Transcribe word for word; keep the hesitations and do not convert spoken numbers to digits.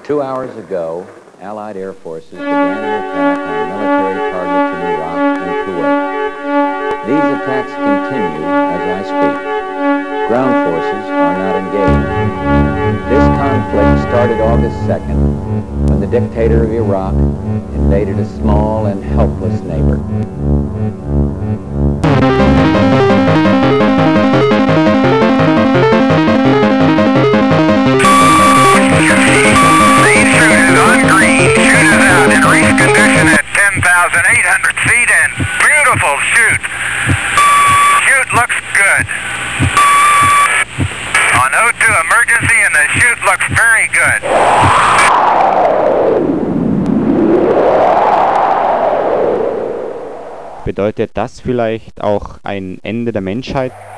Two hours ago, Allied air forces began an attack on military targets in Iraq and Kuwait. These attacks continue as I speak. Ground forces are not engaged. This conflict started August second, when the dictator of Iraq invaded a small and helpless neighbor. eight hundred feet and beautiful shoot. Shoot looks good. On O two emergency and the shoot looks very good. Bedeutet das vielleicht auch ein Ende der Menschheit?